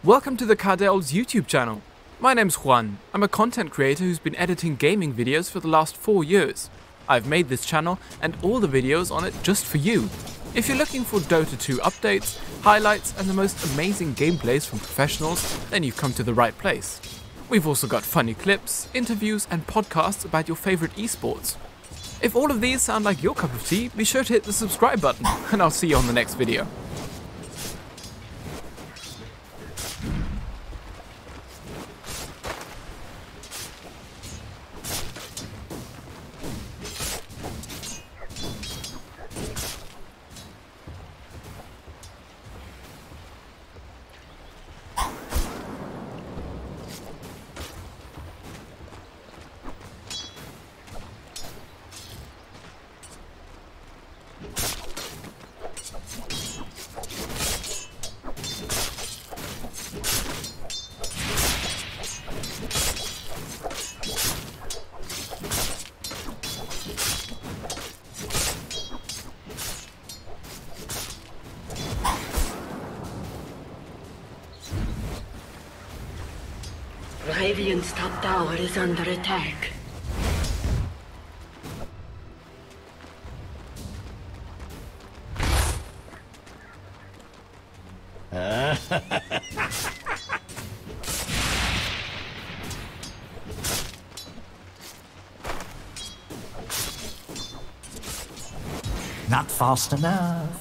Welcome to the Cardel's YouTube channel. My name's Juan. I'm a content creator who's been editing gaming videos for the last 4 years. I've made this channel and all the videos on it just for you. If you're looking for Dota 2 updates, highlights and the most amazing gameplays from professionals, then you've come to the right place. We've also got funny clips, interviews and podcasts about your favorite esports. If all of these sound like your cup of tea, be sure to hit the subscribe button and I'll see you on the next video. Radiant's top tower is under attack. Not fast enough.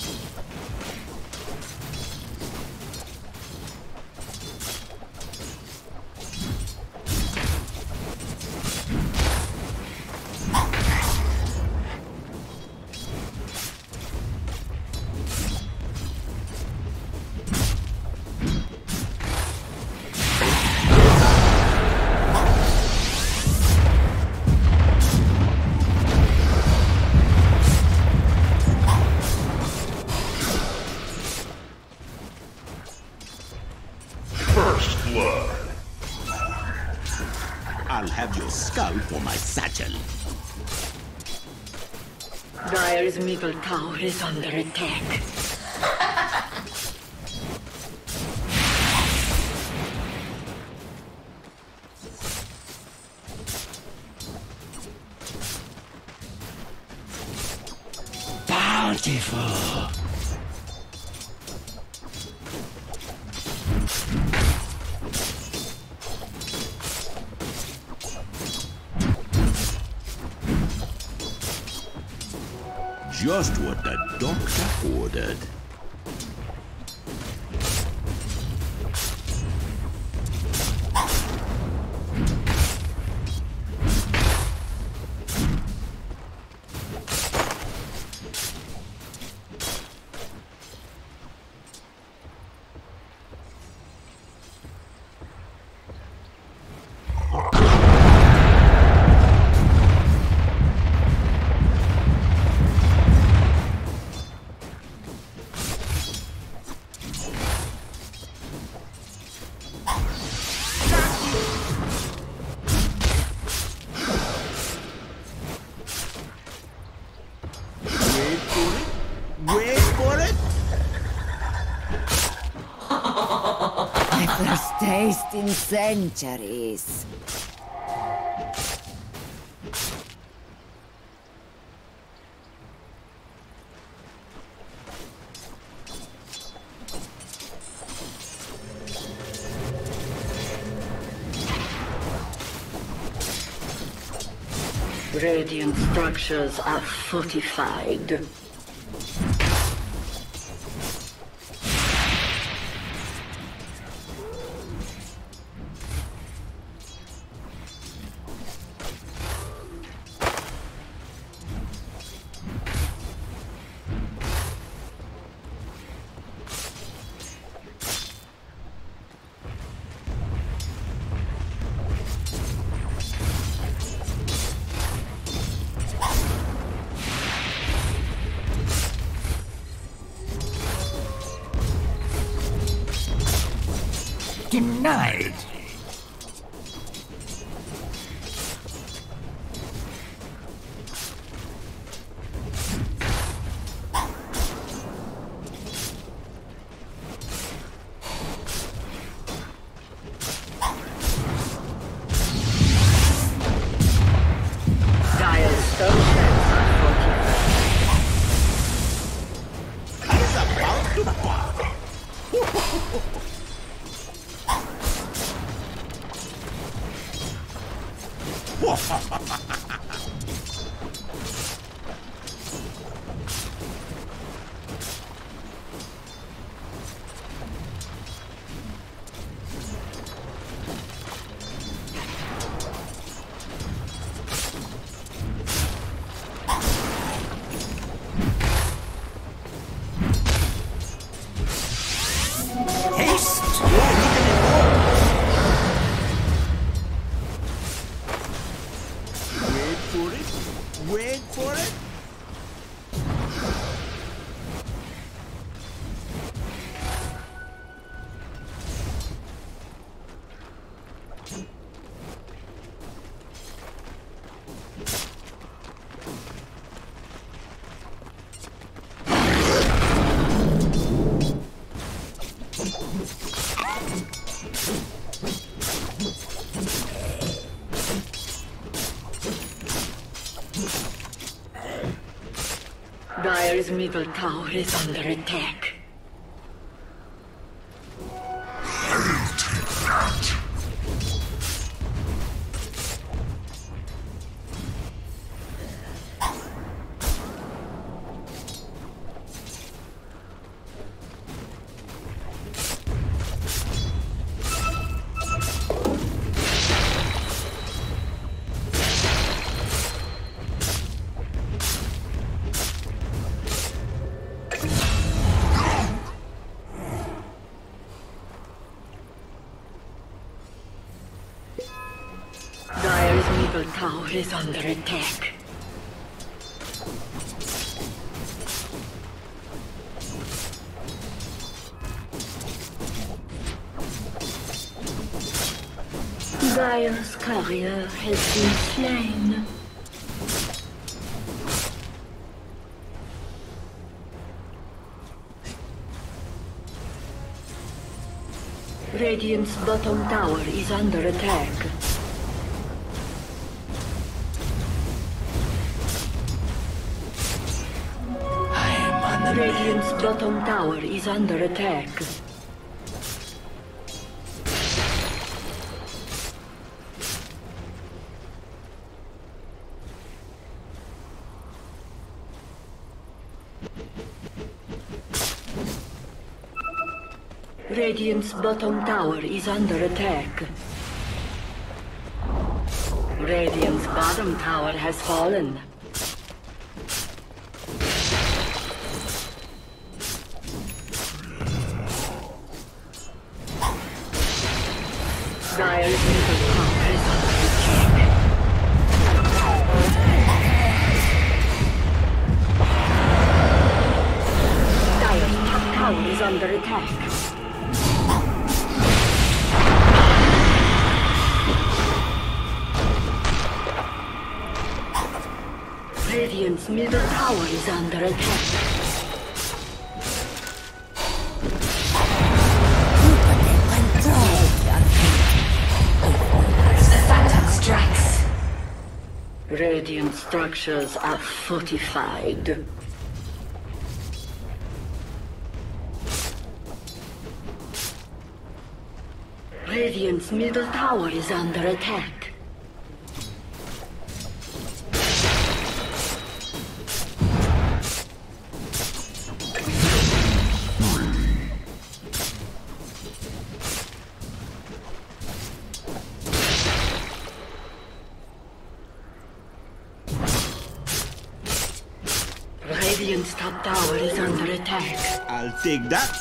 I'll have your skull for my satchel. Dire's middle tower is under attack. Bountiful. Just what the doctor ordered. Wait for it! My first taste in centuries. Radiant structures are fortified. Denied. Wait for it. Dire's middle tower is under attack. Dire's middle tower is under attack. Dire's courier has been slain. Radiant's bottom tower is under attack. Radiant's bottom tower is under attack. Radiant's bottom tower is under attack. Radiant's bottom tower has fallen. Dire's middle tower is under attack. Dire's top tower is under attack. Radiant's middle tower is under attack. Phantom strikes. Radiant structures are fortified. Radiant's middle tower is under attack. Radiant's top tower is under attack. I'll take that.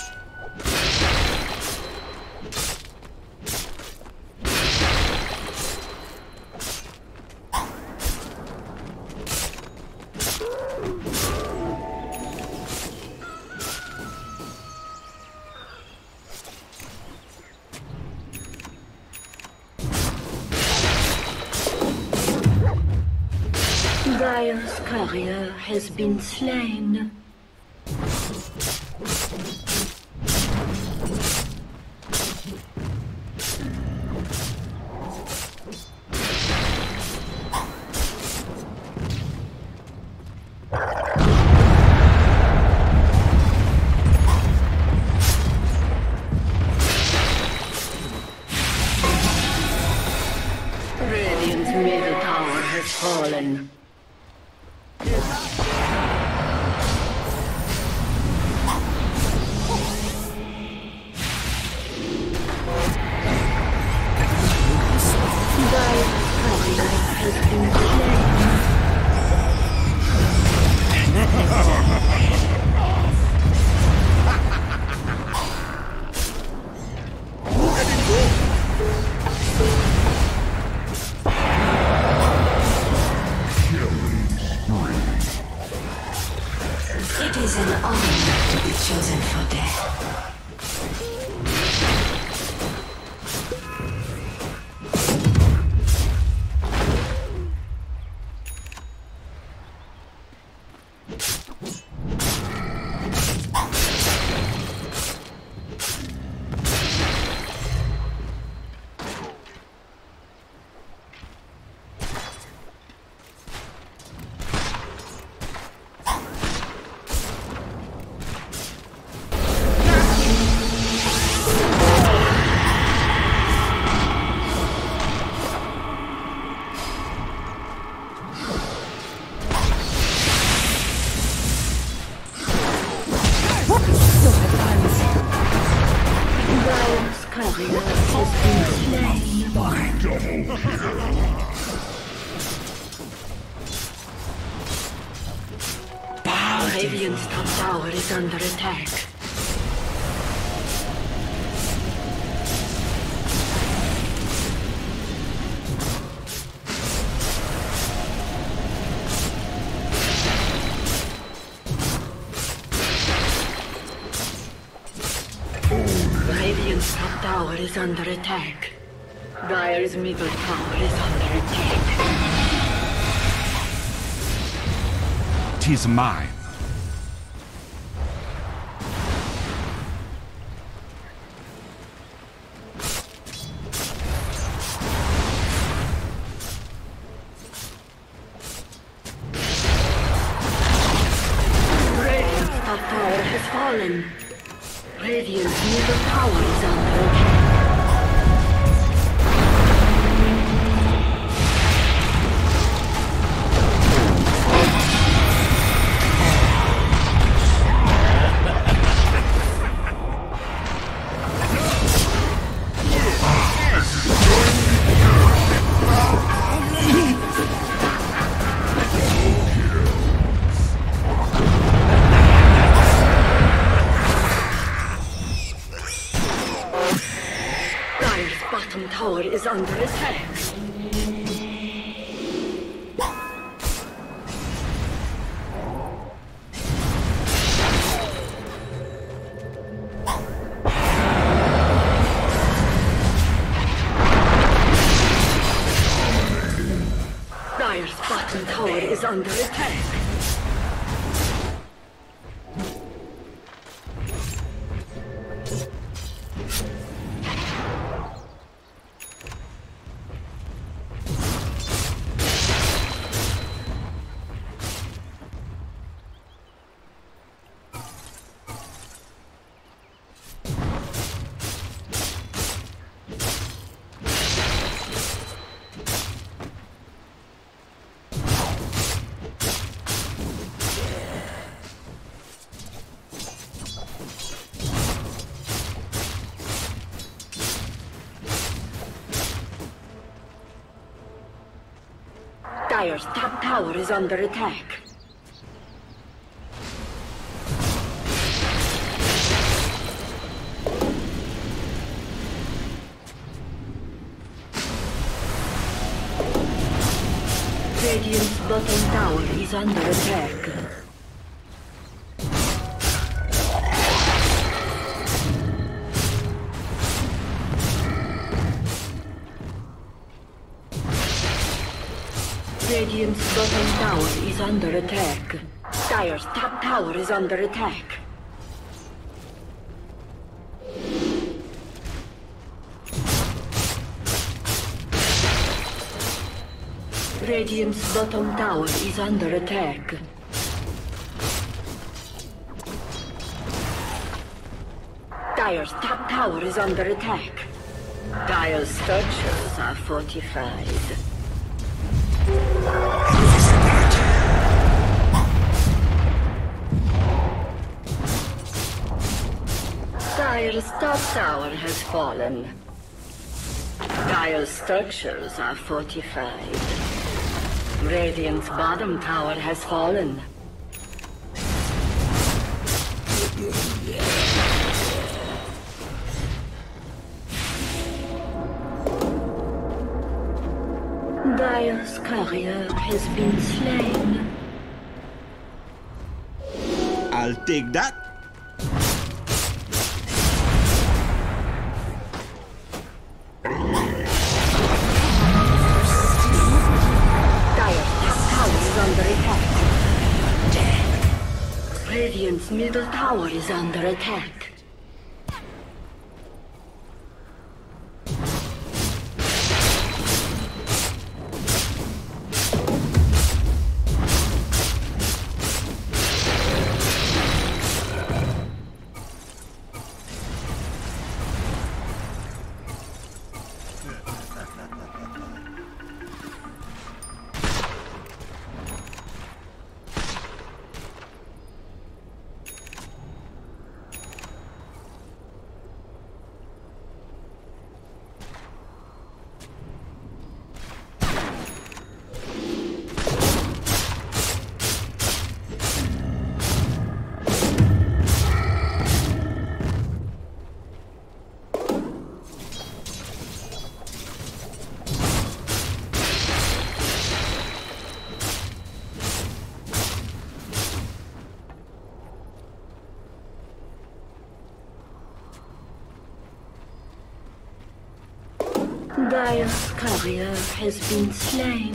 Dire's courier has been slain. Radiant's middle tower fallen. It is an honor to be chosen for death. Radiant's top tower is under attack. Radiant's top tower is under attack. Dire's middle tower is under attack. 'Tis mine. Radiant's top tower has fallen. Radiant's middle tower is under attack. Bottom tower is under attack. Dire's bottom tower is under attack. Dire's top tower is under attack. Radiant's bottom tower is under attack. Radiant's bottom tower is under attack. Dire's top tower is under attack. Radiant's bottom tower is under attack. Dire's top tower is under attack. Dire's structures are fortified. Dire's top tower has fallen. Dire's structures are fortified. Radiant's bottom tower has fallen. Dire's courier has been slain. I'll take that. Radiant's middle tower is under attack. Dire's courier has been slain.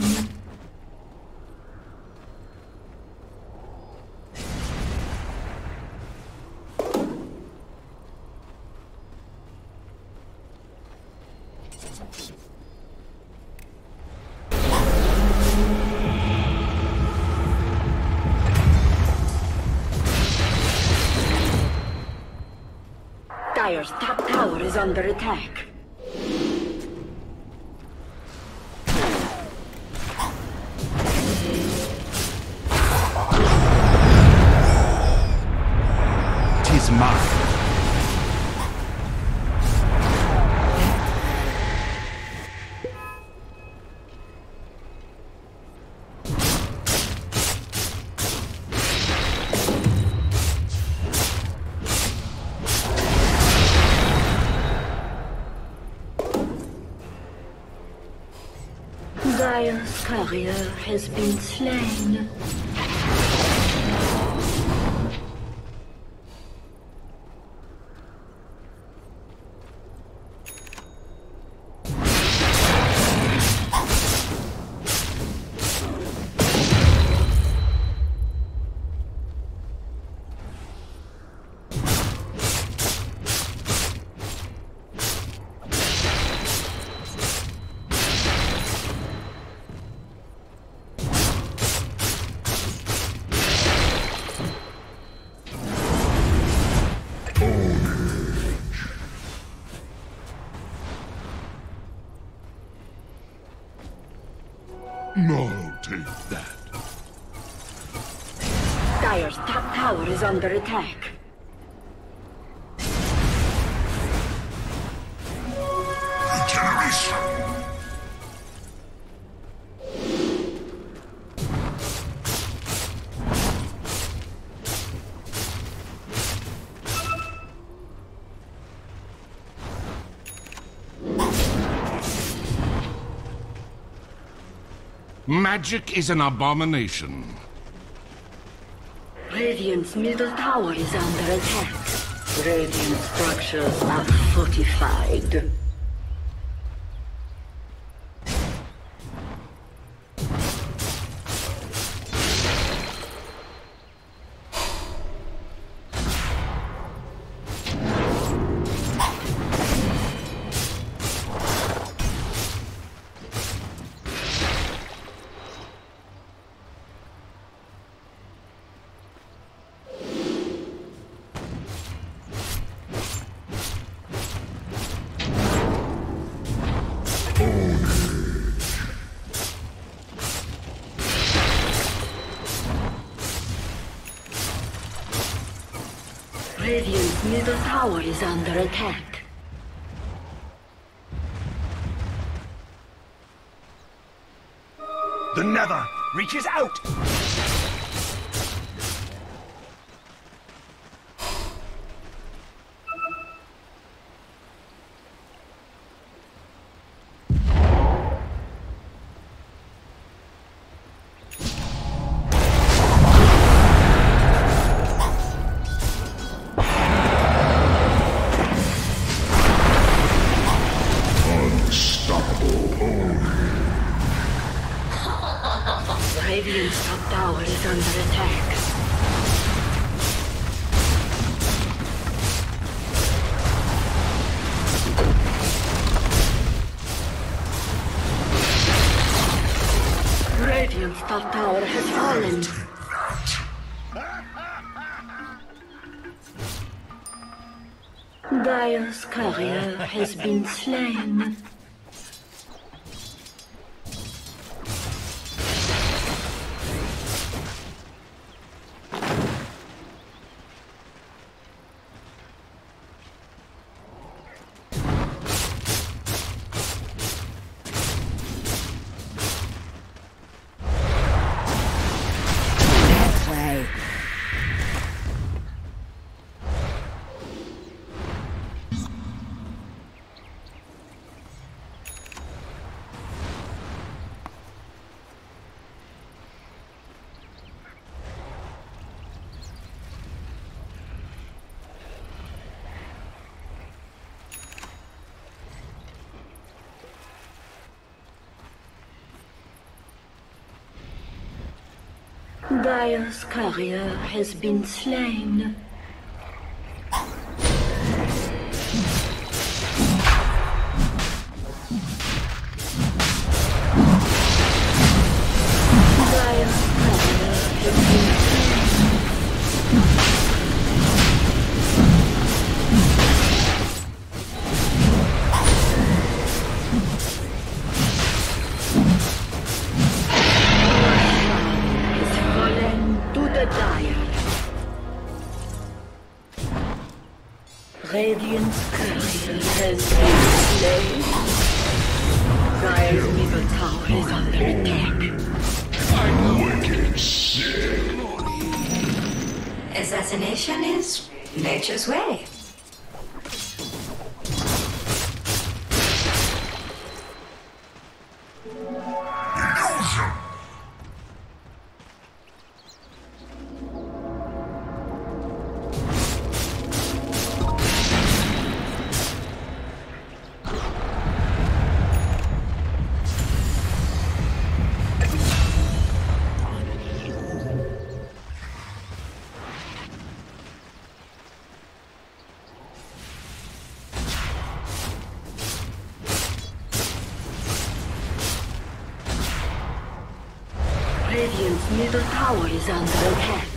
Dire's top tower is under attack. Tis mine. Dire's courier has been slain. I'll take that. Dire's top tower is under attack. Magic is an abomination. Radiant's middle tower is under attack. Radiant structures are fortified. Radiant's middle tower is under attack. The Nether reaches out! Radiant's top tower is under attack. Radiant's top tower has fallen. Dire's courier has been slain. Dire's courier has been slain. Dire's courier has been Radiant's courier has been slain. Dire's middle tower is under attack. Wicked sick. Assassination is nature's way. Radiant's middle tower is under attack.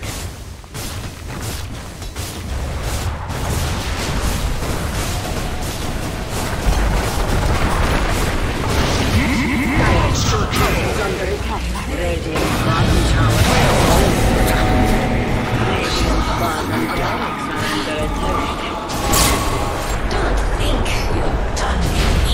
Dire's tower is under attack. Radiant's bottom tower is Radiant's bottom barracks are under attack. Don't think you're done with me.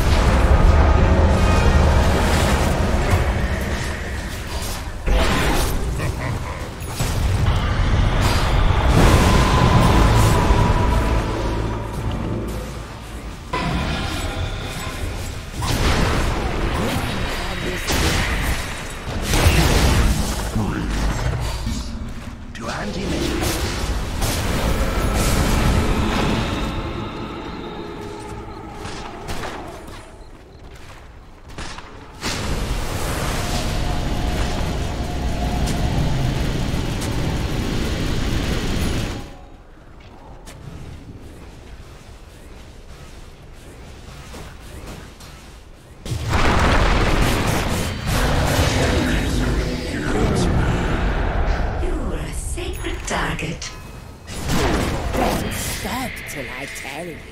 Target. Don't stop till I tell you.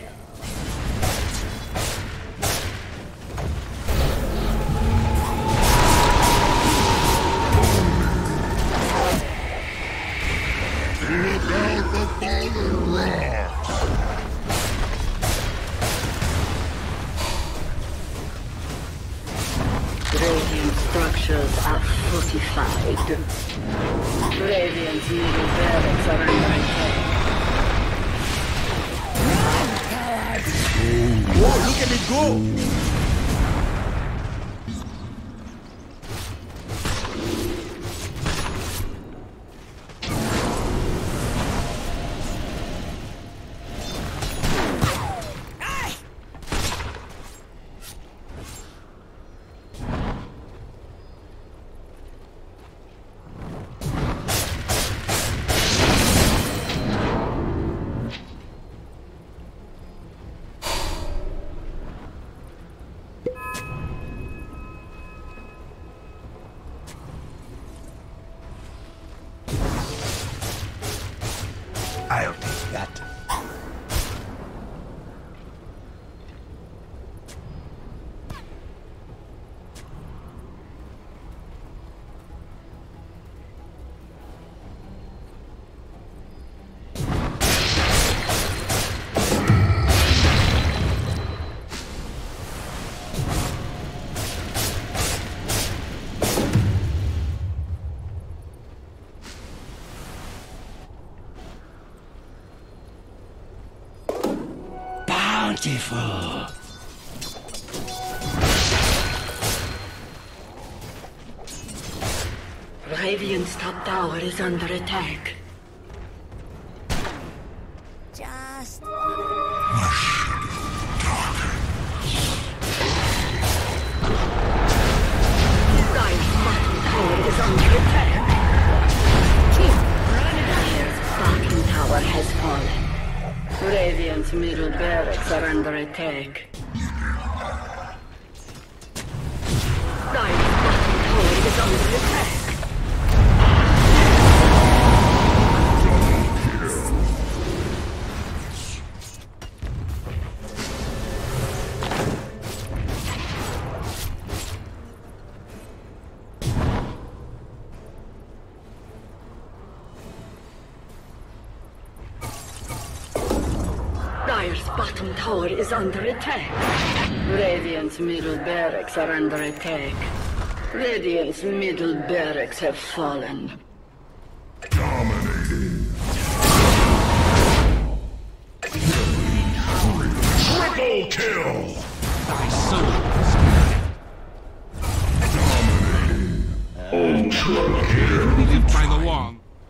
Look out, the fallen structures are fortified. Radiant's middle barracks are under attack. Whoa, look at me go! I'll take that. Bountiful. Radiant's top tower is under attack. Just Dire's bottom tower is under attack. Dire's bottom tower has fallen. Radiant's middle barracks are under attack. Dire's bottom tower is under attack. Dire's bottom tower is under attack. Radiant's middle barracks are under attack. Radiant's middle barracks have fallen. Dominating. Triple kill. Ultra kill. By the wall.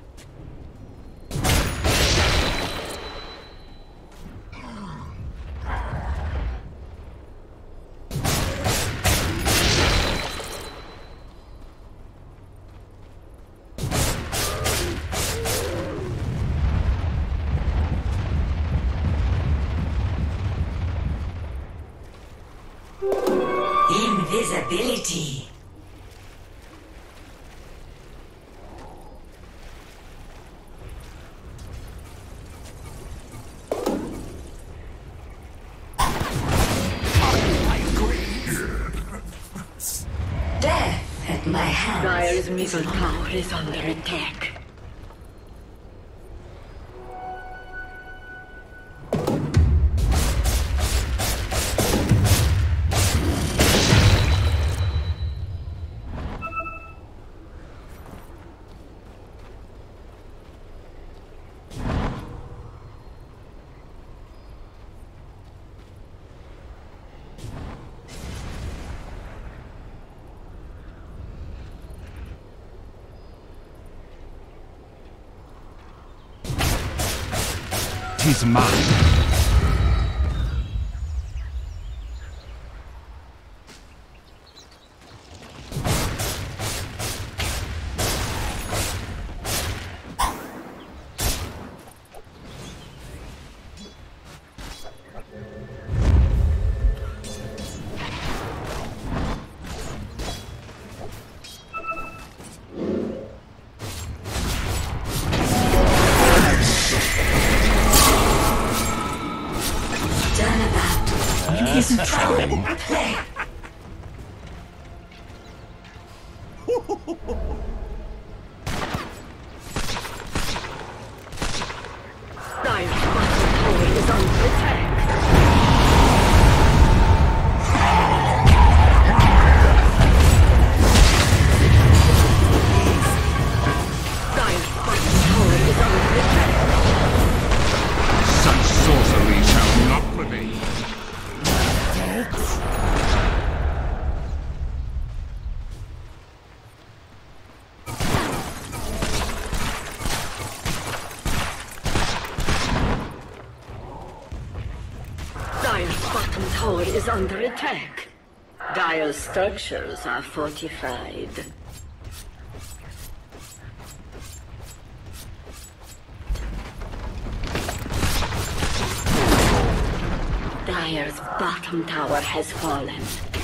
Invisibility. Death at my hands. Dire's middle tower is under attack. Tis mine. Trembling play. Dire's bottom tower is under attack. Yikes. Dire's bottom tower is under attack. Dire's structures are fortified. Dire's bottom tower has fallen.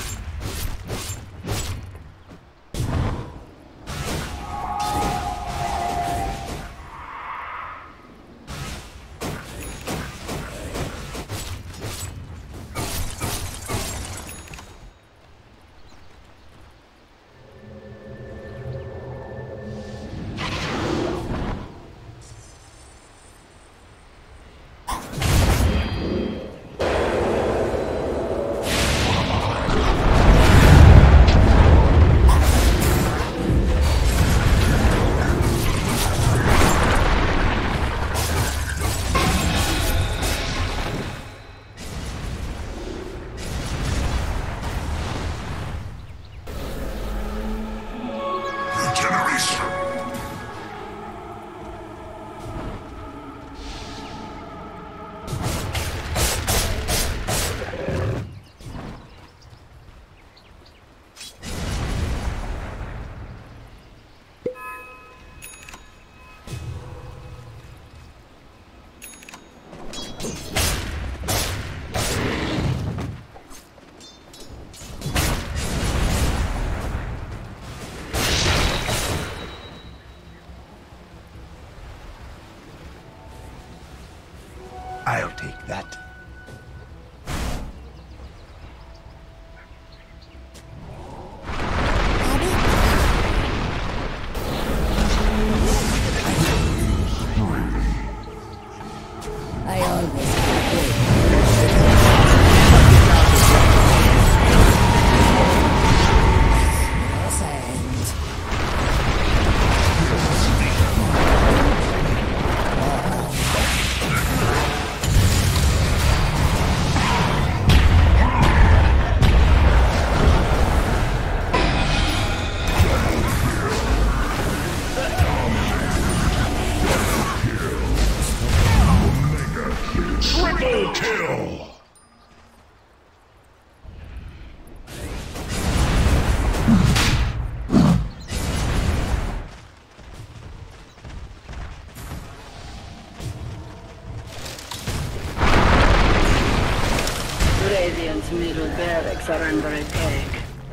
I'll take that. I always Triple kill! Radiant's middle barracks are under attack.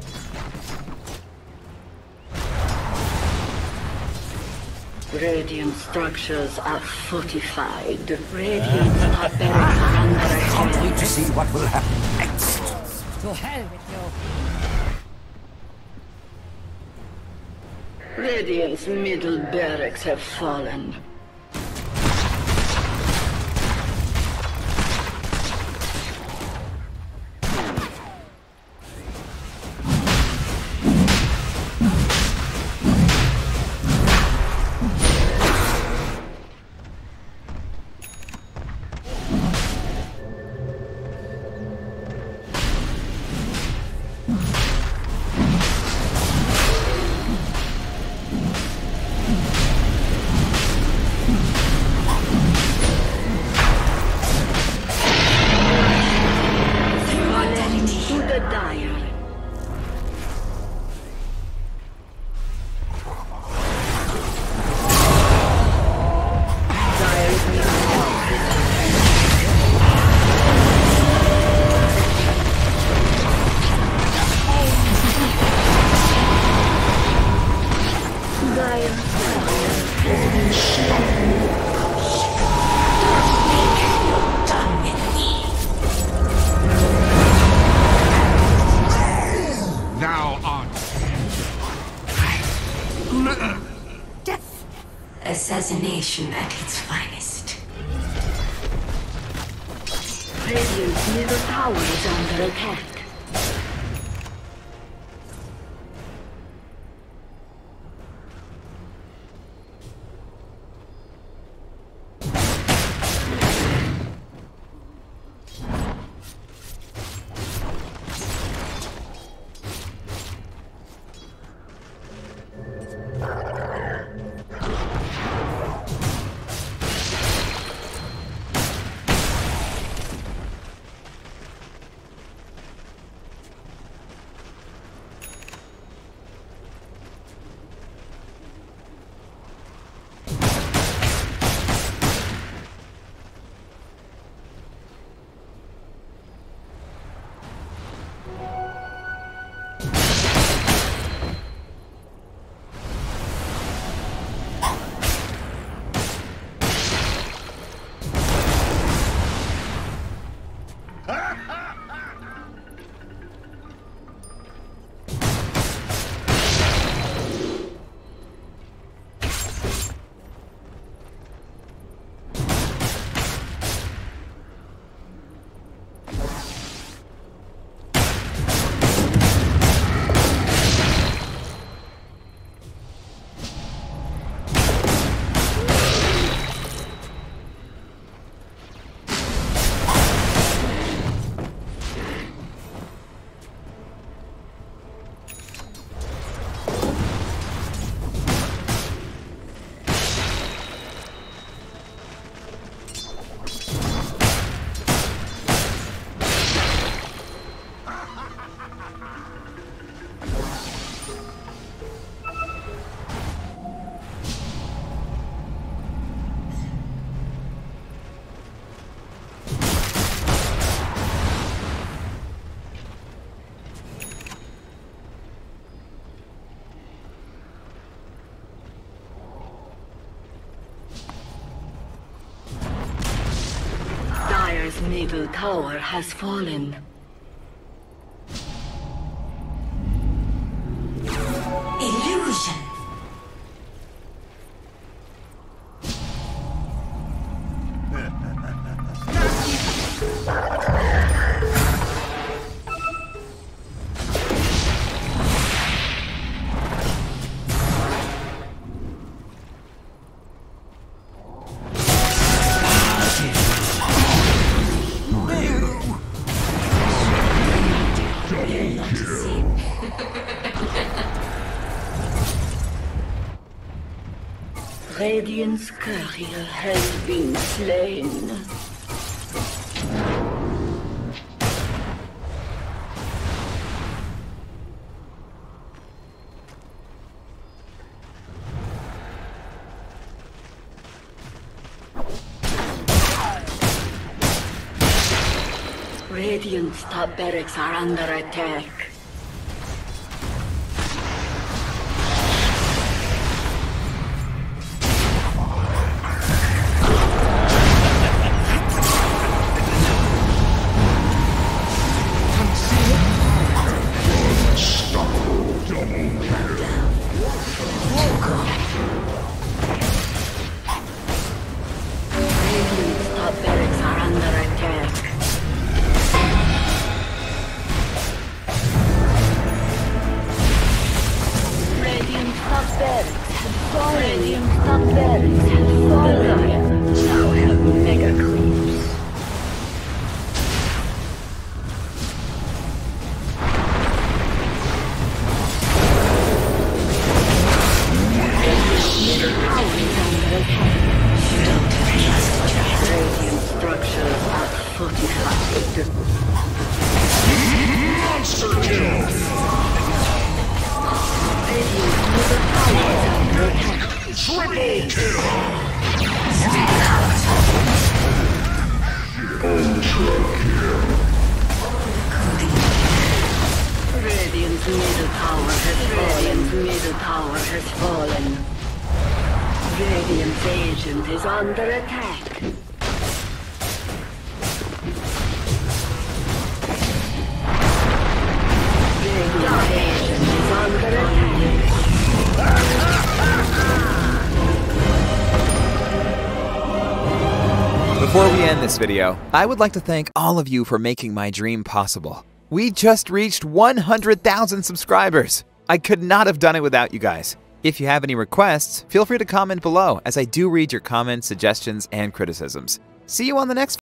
Radiant structures are fortified. Radiant's top barracks are under Can't wait attack. to see what will happen next. to hell with you. Radiant's middle barracks have fallen. To the dire. Dire's middle tower is Now on. Death. Assassination at its finest. Radiant's middle tower is under attack. middle tower has fallen. Illusion. Radiant's courier has been slain. Radiant's top barracks are under attack. Radiant's middle tower has fallen. Radiant's agent is under attack. Radiant's agent is under attack. Before we end this video, I would like to thank all of you for making my dream possible. We just reached 100,000 subscribers. I could not have done it without you guys. If you have any requests, feel free to comment below, as I do read your comments, suggestions, and criticisms. See you on the next